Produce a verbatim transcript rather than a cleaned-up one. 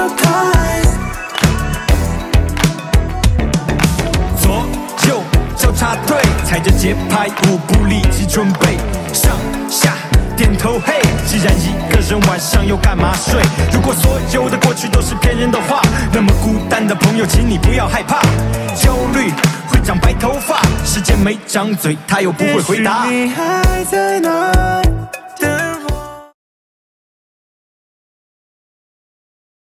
time。 左右交叉队，踩着节拍舞步立即准备，上下点头嘿。既然一个人晚上又干嘛睡？如果所有的过去都是骗人的话，那么孤单的朋友，请你不要害怕。焦虑会长白头发，时间没张嘴，他又不会回答。 也许你还在那儿。